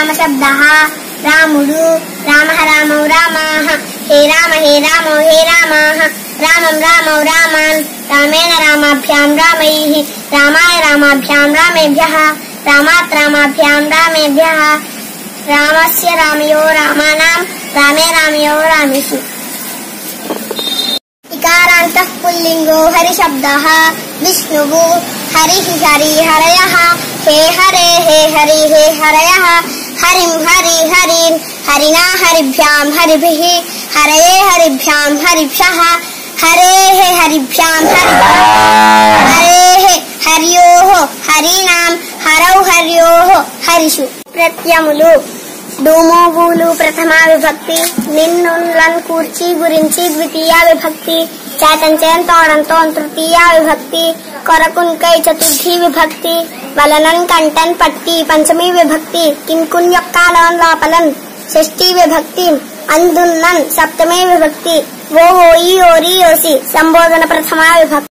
రామ శబ్దః రాముడు రామః రామౌ రామాః హే రామో హే రామాః రామం రామౌ రామాన్ రామేణ రామాభ్యాం రామైః రామాయ రామాభ్యాం రామేభ్యః రామాత్ రామాభ్యాం రామేభ్యః రామస్య రామయో రామానాం రామే రామయో రామేషు। इकारान्तः पुल्लिंगो हरि शब्दः विष्णुः हरिः हरि हरयः हे हरे हे हरि हे हरयः हरिं हरि हरिं हरिणा हरिभ्यां हरिभिः हरये हरिभ्यां हरिभ्यः हरेः हरिभ्यां हरिभ्यः हरेः हर्योः हरीणां हरौ हर्योः हरिषु। प्रत्ययमुలు డూము బూలు ప్రథమా విభక్తి, నిన్ను లను కూర్చి గురించి ద్వితీయ విభక్తి, చేతంచేన్ తోడంతో తృతీయ విభక్తి, కొరకున్కై చతుర్థి విభక్తి, వలనన్ కంటన్ పట్టి పంచమీ విభక్తి, కిన్కున్ యొక్కాలన్ లోపలన్ షష్ఠీ విభక్తి, అందున్నన్ సప్తమీ విభక్తి, ఓ ఓయి ఓరి ఓసి సంబోధన ప్రథమా విభక్తి।